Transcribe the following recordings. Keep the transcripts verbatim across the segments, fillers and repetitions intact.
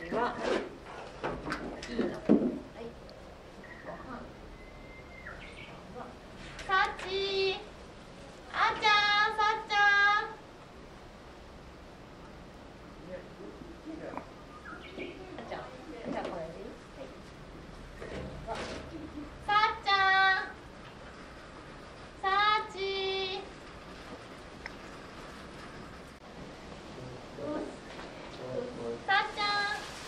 次は。いいの。はい。ご飯。さっちー。あーちゃん、さっちゃん。あーちゃん、じゃあこれでいい。はい。さっちゃん。さっちー。さっちゃん。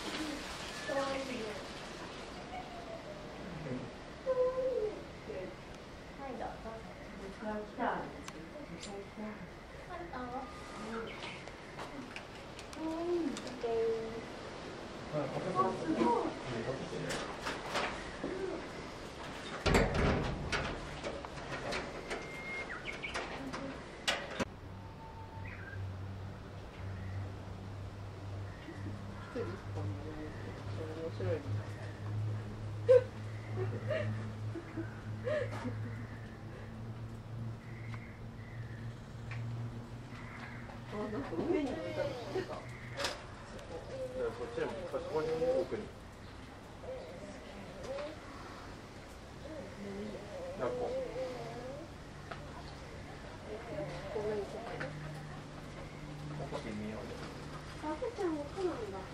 はい、どうぞ。来た。なんか上に置いたの知ってた？そっちにも、そこに奥に。なんか。こんなにそこに。ここで見ようね。赤ちゃん奥なんだ。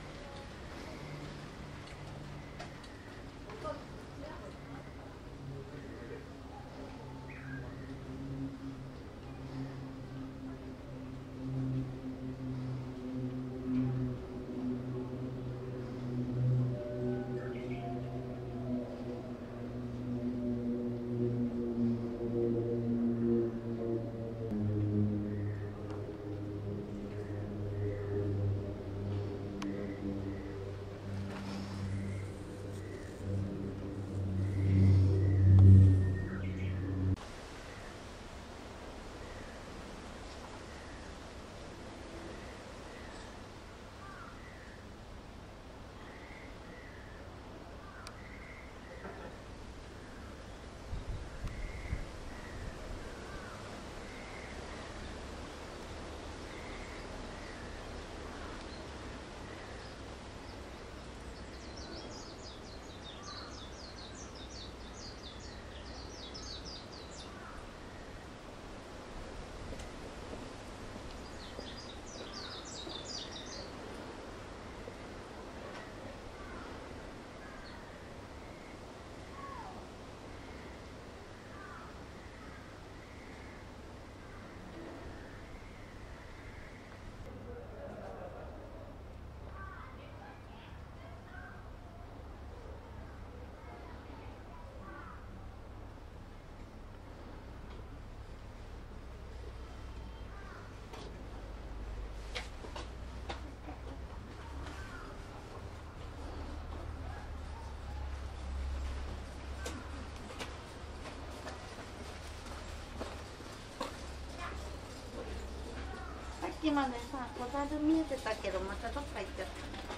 さっきまでさ、小猿見えてたけど、またどっか行っちゃった。